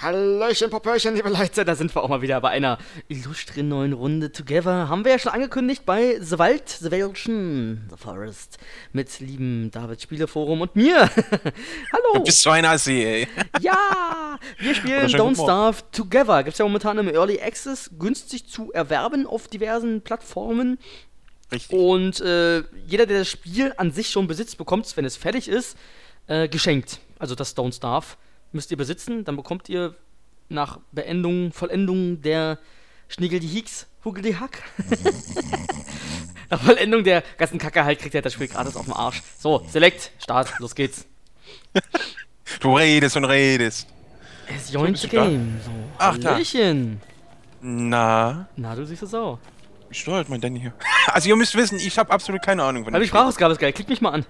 Hallöchen, Popöchen, liebe Leute, da sind wir auch mal wieder bei einer illustren neuen Runde Together. Haben wir ja schon angekündigt bei The Wald, The Wäldchen, The Forest, mit lieben David Spieleforum und mir. Hallo. Du bist so ein Assi, ey. Ja, wir spielen Don't Starve Together. Gibt es ja momentan im Early Access, günstig zu erwerben auf diversen Plattformen. Richtig. Und jeder, der das Spiel an sich schon besitzt, bekommt es, wenn es fertig ist, geschenkt. Also das Don't Starve müsst ihr besitzen, dann bekommt ihr nach Vollendung der Schnigel die Hieks, Hugel die Hack. Nach Vollendung der ganzen Kacke halt kriegt ihr das Spiel gratis auf den Arsch. So, Select, Start, los geht's. Du redest und redest. Es joint the game. So, ach, da. Hallöchen. Na, Du siehst es auch. wie steuert man denn hier? Also ihr müsst wissen, ich habe absolut keine Ahnung von Aber die Sprachausgabe ist geil, klick mich mal an.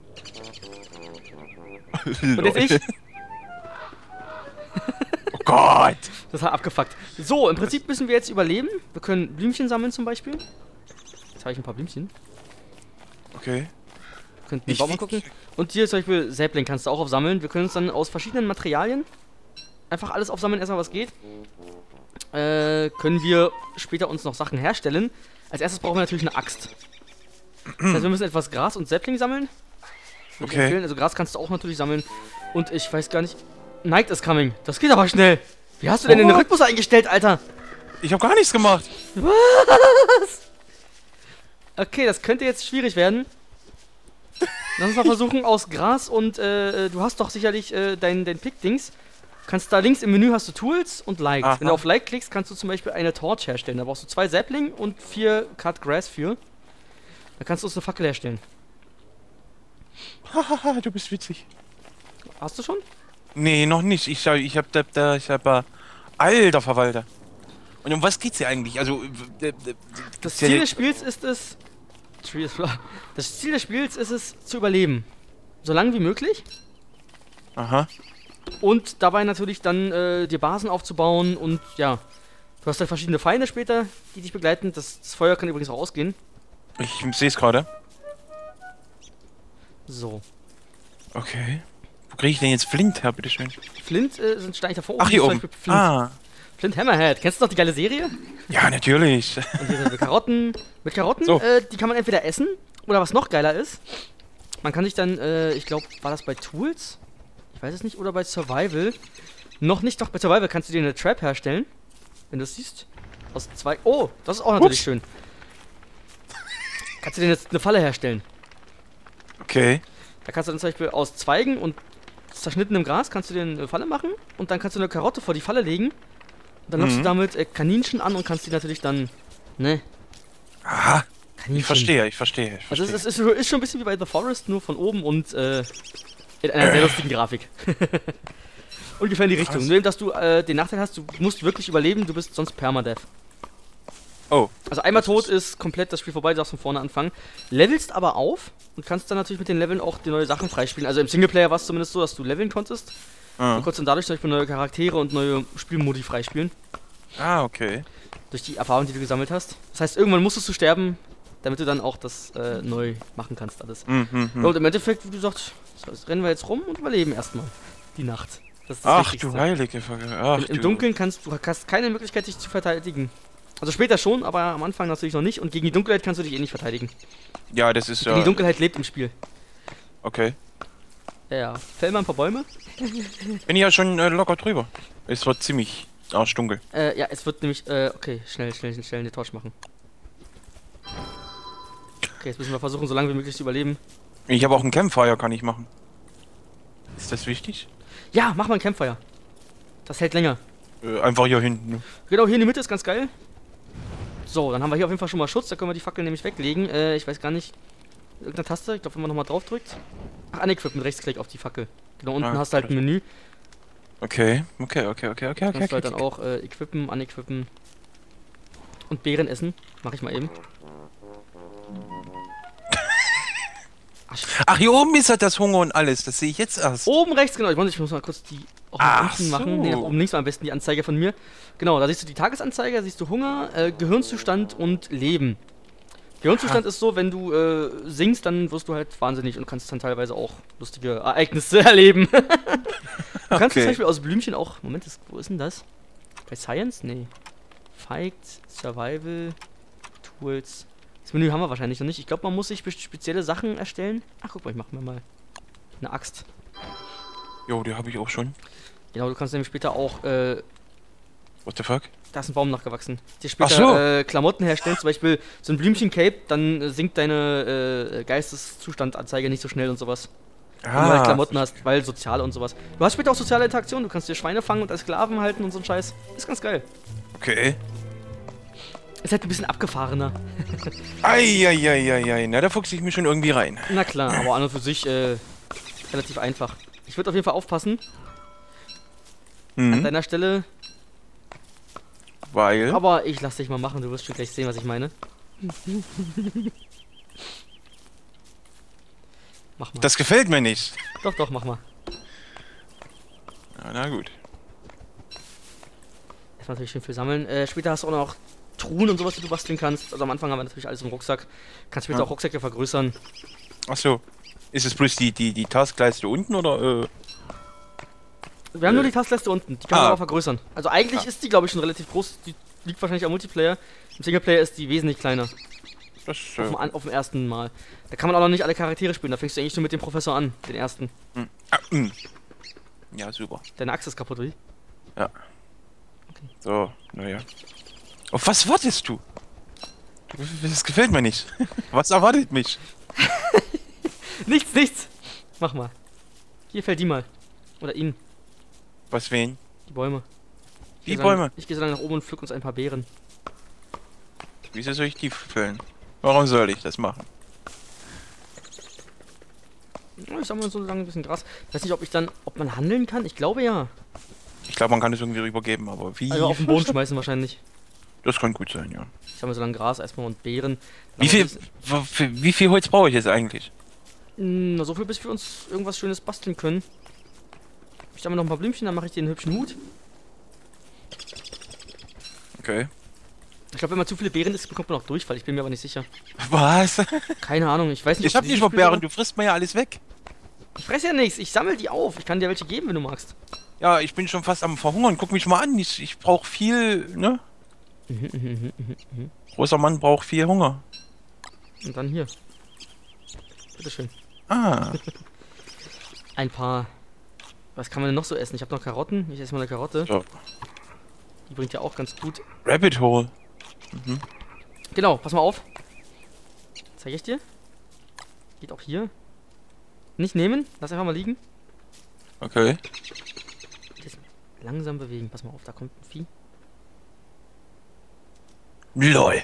Und jetzt ich. Oh Gott. Das hat abgefuckt. So, im Prinzip müssen wir jetzt überleben. Wir können Blümchen sammeln zum Beispiel. Jetzt habe ich ein paar Blümchen. Okay. Wir könnten den Baum mal gucken. Und hier zum Beispiel Sapling kannst du auch aufsammeln. Wir können uns dann aus verschiedenen Materialien einfach alles aufsammeln, erstmal was geht. Können wir später uns noch Sachen herstellen. Als erstes brauchen wir natürlich eine Axt. Das heißt, wir müssen etwas Gras und Sapling sammeln. Okay. Also Gras kannst du auch natürlich sammeln. Und ich weiß gar nicht... Night is coming. Das geht aber schnell. Wie hast du denn den Rhythmus eingestellt, Alter? Ich habe gar nichts gemacht. Was? Okay, das könnte jetzt schwierig werden. Lass uns mal versuchen, aus Gras und, du hast doch sicherlich dein Pick-Dings. Kannst da links im Menü hast du Tools und Like. Aha. Wenn du auf Like klickst, kannst du zum Beispiel eine Torch herstellen. Da brauchst du 2 Sapling und 4 Cut Grass für. Da kannst du uns eine Fackel herstellen. Hahaha, du bist witzig. Hast du schon? Nee, noch nicht. Ich hab alter Verwalter. Und um was geht's hier eigentlich? Also, Das Ziel des Spiels ist es... Das Ziel des Spiels ist es, zu überleben. So lange wie möglich. Aha. Und dabei natürlich dann die Basen aufzubauen und ja. Du hast halt verschiedene Feinde später, die dich begleiten. Das Feuer kann übrigens auch ausgehen. Ich sehe es gerade. So. Okay. Wo kriege ich denn jetzt Flint her, bitteschön? Flint sind Steine davor. Ach, hier oben. Flint. Ah. Flint Hammerhead. Kennst du noch die geile Serie? Ja, natürlich. Und hier sind wir Karotten. Mit Karotten, So. die kann man entweder essen oder was noch geiler ist. Man kann sich dann, ich glaube, war das bei Tools? Ich weiß es nicht. Oder bei Survival. Noch nicht, doch bei Survival kannst du dir eine Trap herstellen. Wenn du es siehst. Aus 2. Oh, das ist auch natürlich schön. Kannst du dir jetzt eine Falle herstellen. Okay. Da kannst du dann zum Beispiel aus Zweigen und zerschnittenem Gras kannst du dir eine Falle machen und dann kannst du eine Karotte vor die Falle legen. Und dann lockst du damit Kaninchen an und kannst die natürlich dann, ne? Aha. Kaninchen. Ich verstehe. Also es ist schon ein bisschen wie bei The Forest, nur von oben und in einer sehr lustigen Grafik. Ungefähr in die Richtung. Nur eben, dass du den Nachteil hast, du musst wirklich überleben, du bist sonst Permadeath. Oh. Also einmal tot ist komplett das Spiel vorbei, du darfst von vorne anfangen. Levelst aber auf und kannst dann natürlich mit den Leveln auch die neue Sachen freispielen. Also im Singleplayer war es zumindest so, dass du leveln konntest. Ah. Und konntest dann dadurch zum Beispiel neue Charaktere und neue Spielmodi freispielen. Ah, okay. Durch die Erfahrung, die du gesammelt hast. Das heißt, irgendwann musstest du sterben, damit du dann auch das neu machen kannst alles. Ja, und im Endeffekt, wie du sagst, rennen wir jetzt rum und überleben erstmal die Nacht. Das ist das Ach Wichtigste. du heilige Ach, Im Dunkeln hast du keine Möglichkeit, dich zu verteidigen. Also später schon, aber am Anfang natürlich noch nicht. Und gegen die Dunkelheit kannst du dich eh nicht verteidigen. Ja, das ist ja... Die Dunkelheit lebt im Spiel. Okay. Ja. Fällen wir ein paar Bäume? Bin ich ja schon locker drüber. Es wird ziemlich arschdunkel. Ja, es wird nämlich, okay, schnell eine Torch machen. Okay, jetzt müssen wir versuchen, so lange wie möglich zu überleben. Ich habe auch ein Campfire, kann ich machen. Ist das wichtig? Ja, mach mal ein Campfire. Das hält länger. Einfach hier hinten. Genau, hier in der Mitte ist ganz geil. So, dann haben wir hier auf jeden Fall schon mal Schutz. Da können wir die Fackel nämlich weglegen. Ich weiß gar nicht. Irgendeine Taste. Ich glaube, wenn man nochmal drauf drückt. Ach, unequip mit Rechtsklick auf die Fackel. Genau, unten hast du halt ein Menü. Okay. Kannst du halt dann auch equippen, unequippen. Und Beeren essen. Mach ich mal eben. Ach, hier oben ist halt das Hunger und alles. Das sehe ich jetzt erst. Oben rechts, genau. Ich muss mal kurz die auch nach unten machen. Nee, nach oben links war am besten die Anzeige von mir. Genau, da siehst du die Tagesanzeige, da siehst du Hunger, Gehirnzustand und Leben. Gehirnzustand ist so, wenn du singst, dann wirst du halt wahnsinnig und kannst dann teilweise auch lustige Ereignisse erleben. Du kannst zum Okay. Beispiel aus Blümchen auch. Moment, wo ist denn das? Bei Science? Nee. Fight, Survival, Tools. Das Menü haben wir wahrscheinlich noch nicht. Ich glaube, man muss sich spezielle Sachen erstellen. Ach, guck mal, ich mache mir mal eine Axt. Jo, die habe ich auch schon. Genau, du kannst nämlich später auch, What the fuck? da ist ein Baum nachgewachsen. Dir später Ach so. Klamotten herstellen, zum Beispiel so ein Blümchen-Cape, dann sinkt deine Geisteszustandanzeige nicht so schnell und sowas. Wenn du halt Klamotten hast, weil soziale und sowas. Du hast später auch soziale Interaktion, du kannst dir Schweine fangen und als Sklaven halten und so ein Scheiß. Ist ganz geil. Okay. Ist halt ein bisschen abgefahrener. Eieieiei, na da fuchse ich mich schon irgendwie rein. Na klar, aber an und für sich relativ einfach. Ich würde auf jeden Fall aufpassen. An Mhm. deiner Stelle. Weil. Aber ich lass dich mal machen, du wirst schon gleich sehen, was ich meine. Mach mal. Das gefällt mir nicht. Doch, doch, mach mal. Ja, na gut. Erstmal natürlich schön viel sammeln. Später hast du auch noch Truhen und sowas, die du basteln kannst. Also am Anfang haben wir natürlich alles im Rucksack. Kannst später Ja. auch Rucksäcke vergrößern. Ach so. Ist es bloß die Taskleiste unten oder? Wir haben nur die Taskleiste unten, die kann man Ah. aber vergrößern. Also eigentlich ist die, glaube ich, schon relativ groß. Die liegt wahrscheinlich am Multiplayer. Im Singleplayer ist die wesentlich kleiner. Das, Auf dem ersten Mal. Da kann man auch noch nicht alle Charaktere spielen. Da fängst du eigentlich nur mit dem Professor an, den ersten. ja, super. Deine Axt ist kaputt, oder wie? So, naja. Auf was wartest du? Das gefällt mir nicht. Was erwartet mich? Nichts, nichts! Mach mal. Hier fällt die mal. Oder ihn. Was wen? Die Bäume. Die Ich geh Bäume? Ich gehe so lange nach oben und pflück uns ein paar Beeren. Wieso soll ich die füllen? Warum soll ich das machen? Ja, ich sammle so lange ein bisschen Gras. Ich weiß nicht, ob man handeln kann. Ich glaube ja. Ich glaube, man kann es irgendwie rübergeben, aber wie? Also auf den Boden schmeißen wahrscheinlich. Das kann gut sein, ja. Ich sammle so lange Gras erstmal und Beeren. Wie viel Holz brauche ich jetzt eigentlich? Na, so viel, bis wir uns irgendwas Schönes basteln können. Ich sammle noch ein paar Blümchen, dann mache ich dir einen hübschen Hut. Okay. Ich glaube, wenn man zu viele Beeren isst, bekommt man auch Durchfall. Ich bin mir aber nicht sicher. Was? Keine Ahnung, ich weiß nicht. Ich hab ob nicht die mal Spiele- Beeren, du frisst mir ja alles weg. Ich fresse ja nichts, ich sammle die auf. Ich kann dir welche geben, wenn du magst. Ja, ich bin schon fast am Verhungern. Guck mich mal an. Ich brauche viel, ne? Großer Mann braucht viel Hunger. Und dann hier. Bitteschön. Ah. Ein paar. Was kann man denn noch so essen? Ich habe noch Karotten. Ich esse mal eine Karotte. So. Die bringt ja auch ganz gut. Rabbit Hole. Genau, pass mal auf. Zeige ich dir. Geht auch hier. Nicht nehmen, lass einfach mal liegen. Okay. Jetzt langsam bewegen. Pass mal auf, da kommt ein Vieh. LOL.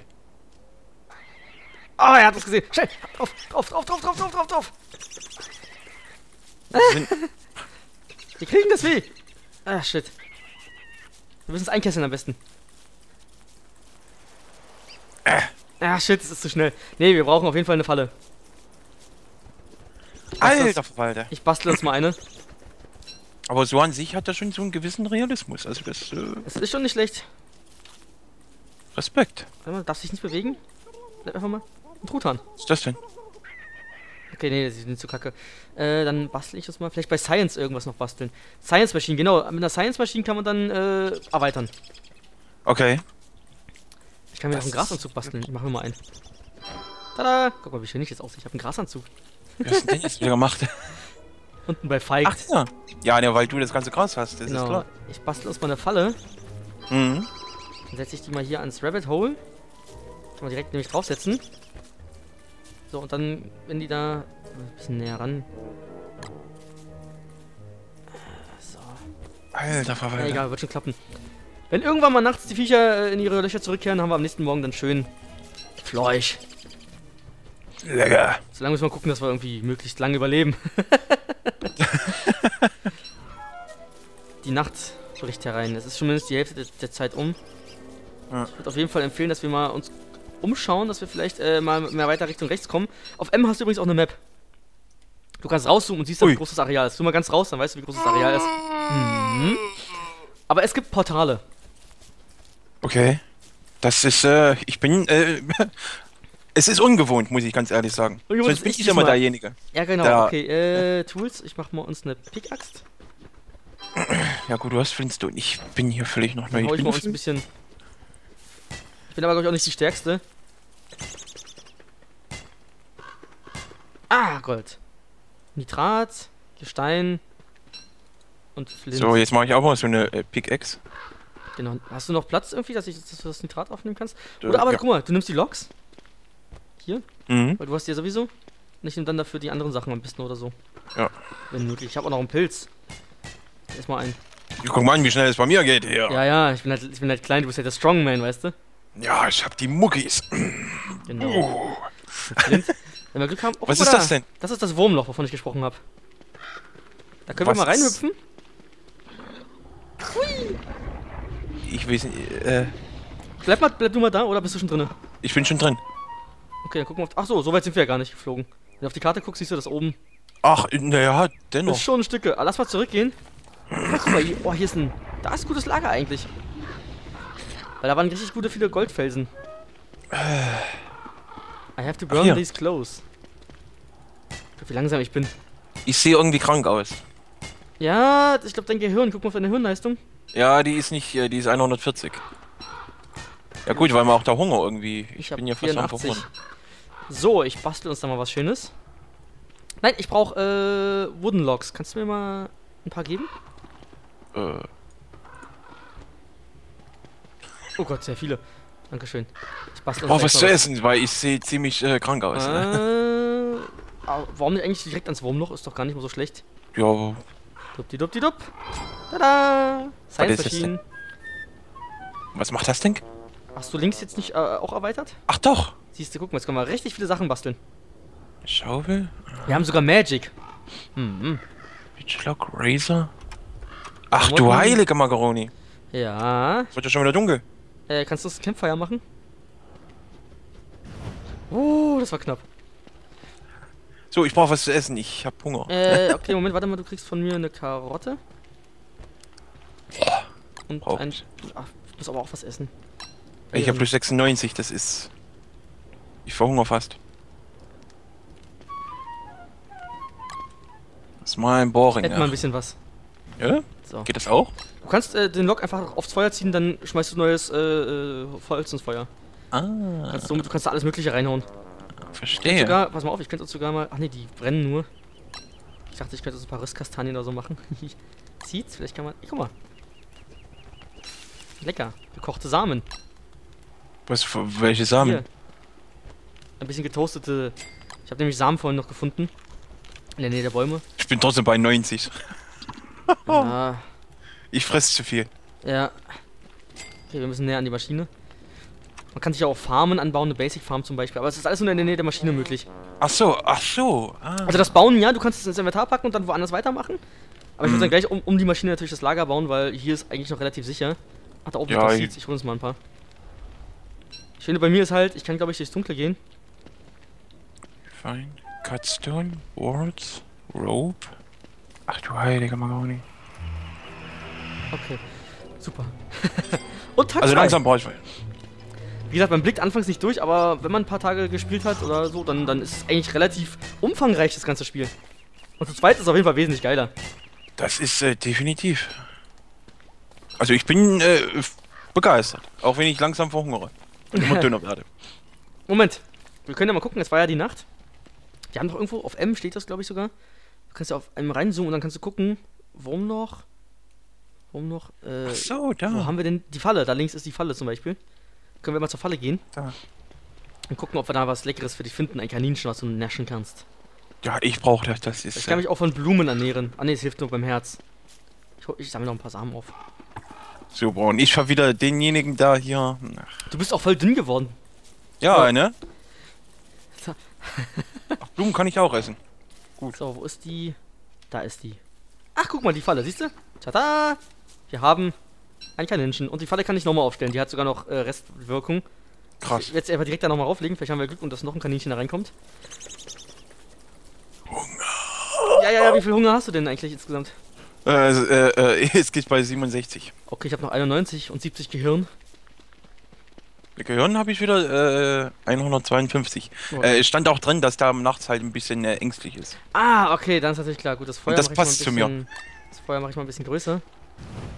Oh, er hat es gesehen. Schnell! Drauf, drauf, drauf, drauf, drauf, drauf, drauf, drauf. Wir kriegen das Vieh. Ah, shit. Wir müssen es einkesseln am besten. Ah, shit, das ist zu schnell. Nee, wir brauchen auf jeden Fall eine Falle. Alter Verwalter. Ich bastel uns mal eine. Aber so an sich hat er schon so einen gewissen Realismus. Also das, Das ist schon nicht schlecht. Respekt. Warte mal, darfst dich nicht bewegen? Bleib einfach mal. Ein Truthahn. Was ist das denn? Okay, nee, sie sind zu kacke. Dann bastel ich das mal. Vielleicht bei Science irgendwas noch basteln. Science Machine, genau. Mit einer Science Machine kann man dann erweitern. Okay. Ich kann mir auch Das einen Grasanzug basteln. Ich mache mir mal einen. Tada! Guck mal, wie schön ich jetzt aussehe. Ich habe einen Grasanzug. Was hast du denn jetzt wieder gemacht? Unten bei Feigt. Ach ja. Ja, ne, weil du das ganze Gras hast. Das ist Genau. klar. Ich bastel uns mal eine Falle. Mhm. Dann setze ich die mal hier ans Rabbit Hole. Kann man direkt nämlich draufsetzen. So, und dann, wenn die da ein bisschen näher ran. So. Alter Ja, Verwalter. egal, wird schon klappen. Wenn irgendwann mal nachts die Viecher in ihre Löcher zurückkehren, haben wir am nächsten Morgen dann schön Fleisch. Lecker. Solange müssen wir gucken, dass wir irgendwie möglichst lange überleben. Die Nacht bricht herein. Es ist schon mindestens die Hälfte der Zeit um. Ja. Ich würde auf jeden Fall empfehlen, dass wir mal uns umschauen, dass wir vielleicht mal mehr weiter Richtung rechts kommen. Auf M hast du übrigens auch eine Map. Du kannst rauszoomen und siehst, dann, wie groß das Areal ist. Tu mal ganz raus, dann weißt du, wie groß das Areal ist. Mhm. Aber es gibt Portale. Okay. Das ist, ich bin, es ist ungewohnt, muss ich ganz ehrlich sagen. Ungewohnt Sonst ist bin echt ich immer diesmal. derjenige. Ja, genau. Da- Okay, Tools. Ich mach mal uns eine Pickaxe. Ja gut, du hast Flintstone. Ich bin hier völlig noch neu. Dann hau ich mal uns ein bisschen. Ich bin aber, glaube ich, auch nicht die Stärkste. Ah, Gold. Nitrat, Gestein und Flint. So, jetzt mache ich auch mal so eine Pickaxe. Genau. Hast du noch Platz irgendwie, dass du das Nitrat aufnehmen kannst? Oder aber ja. guck mal, du nimmst die Loks. Hier. Mhm. Weil du hast die ja sowieso. Und ich nehme dann dafür die anderen Sachen am besten oder so. Ja. Wenn möglich. Ich habe auch noch einen Pilz. Erstmal einen. Guck mal an, wie schnell es bei mir geht hier. Ja, ja, ich bin halt klein, du bist halt der Strongman, weißt du? Ja, ich hab die Muckis. Genau. Flint. Wenn wir Glück haben. Oh, Was guck ist mal das denn? Das ist das Wurmloch, wovon ich gesprochen habe. Da können wir mal reinhüpfen. Ich weiß nicht, Bleib du mal da, oder bist du schon drinne? ich bin schon drin. Okay, dann gucken wir auf. Ach so, so weit sind wir ja gar nicht geflogen. Wenn du auf die Karte guckst, siehst du das oben. Ach, naja, Das dennoch. ist schon ein Stück. Lass mal zurückgehen. Oh, guck mal, hier, oh, hier ist ein. Da ist ein gutes Lager eigentlich. Weil da waren richtig viele Goldfelsen. I have to burn hier. these clothes. Guck, wie langsam ich bin. Ich sehe irgendwie krank aus. Ja, ich glaube dein Gehirn. Guck mal auf deine Hirnleistung. Ja, die ist nicht, die ist 140. Ja gut, weil man auch der Hunger irgendwie. Ich hab bin hier fast am 84. Verhungern. So, ich bastel uns da mal was Schönes. Nein, ich brauche Wooden Logs. Kannst du mir mal ein paar geben? Oh Gott, sehr viele. Dankeschön. Ich bastel uns Oh, gleich was mal zu essen, weil ich sehe ziemlich krank aus. Warum nicht eigentlich direkt ans Wurmloch? Ist doch gar nicht mal so schlecht. Ja, Dupdidup. Tada! Science ist das Machine. was macht das Ding? Hast du links jetzt nicht auch erweitert? Ach doch. Siehst du, guck mal, jetzt können wir richtig viele Sachen basteln. Schaufel, Wir haben sogar Magic. Pitchlock, Razor. Ach du Klamotten. heilige Macaroni. Ja. Es wird ja schon wieder dunkel. Kannst du das Campfire machen? Das war knapp. So, ich brauche was zu essen. Ich hab Hunger. Okay, Moment, warte mal, du kriegst von mir eine Karotte. Und Brauch ein. ich. Ach, ich muss aber auch was essen. Ich habe plus 96, das ist... Ich verhungere fast. Das ist mal ein Boring, Hätten wir ein bisschen was. Ja? So. Geht das auch? Du kannst den Log einfach aufs Feuer ziehen, dann schmeißt du neues Holz ins Feuer. Ah, Du kannst da alles Mögliche reinhauen. verstehe. Sogar, pass mal auf, ich könnte uns sogar mal. Ach nee, die brennen nur. Ich dachte, ich könnte so ein paar Röstkastanien oder so machen. Seeds, vielleicht kann man. Guck mal. Lecker. Gekochte Samen. Was, welche Samen? Hier. Ein bisschen getoastete. Ich habe nämlich Samen vorhin noch gefunden. In der Nähe der Bäume. Ich bin trotzdem bei 90. Ja. Ich fresse zu viel. Ja. Okay, wir müssen näher an die Maschine. Man kann sich ja auch Farmen anbauen, eine Basic Farm zum Beispiel. Aber es ist alles nur in der Nähe der Maschine möglich. Ach so, ach so. Ah. Also das Bauen, ja, du kannst es ins Inventar packen und dann woanders weitermachen. Aber ich würde dann gleich um die Maschine natürlich das Lager bauen, weil hier ist eigentlich noch relativ sicher. Ach, da oben Ja, sind noch Seeds. Ich hole uns mal ein paar. Das Schöne bei mir ist halt, ich kann glaube ich durchs Dunkle gehen. Fine. Cutstone, Boards, Rope. Ach du heilige Macaroni. Okay. Super. Und Tag Also zwei. langsam brauche ich... Wie gesagt, man blickt anfangs nicht durch, aber wenn man ein paar Tage gespielt hat oder so, dann ist es eigentlich relativ umfangreich, das ganze Spiel. Und zu zweit ist es auf jeden Fall wesentlich geiler. Das ist definitiv. Also ich bin begeistert. Auch wenn ich langsam verhungere. Und immer dünner werde. Moment. Wir können ja mal gucken, es war ja die Nacht. Wir haben doch irgendwo, auf M steht das, glaube ich, sogar. Du kannst ja auf M reinzoomen und dann kannst du gucken, Wurmloch. Ach so, da. Wo haben wir denn die Falle? Da links ist die Falle zum Beispiel. Können wir mal zur Falle gehen Da. und gucken, ob wir da was Leckeres für dich finden. Ein Kaninchen, was du naschen kannst. Ja, ich brauche das. Das ist... Ich kann mich auch von Blumen ernähren. Ah ne, es hilft nur beim Herz. Ich sammle noch ein paar Samen auf. super. Und ich war wieder denjenigen da hier... Du bist auch voll dünn geworden. Ja, Ja. ne? So. Ach, Blumen kann ich auch essen. So, wo ist die? Da ist die. Ach, guck mal, die Falle, siehst du? Tada! Wir haben ein Kaninchen. Und die Falle kann ich nochmal aufstellen. Die hat sogar noch Restwirkung. Krass. Jetzt einfach direkt da nochmal rauflegen. Vielleicht haben wir Glück und dass noch ein Kaninchen da reinkommt. Hunger. Ja. Wie viel Hunger hast du denn eigentlich insgesamt? Es geht bei 67. Okay, ich habe noch 91 und 70 Gehirn. Gehirn habe ich wieder 152. Oh. Es stand auch drin, dass da nachts halt ein bisschen ängstlich ist. Ah, okay, dann ist natürlich klar. Gut, das Feuer Und das mach ich mal passt ein zu mir. bisschen Das Feuer mache ich mal ein bisschen größer.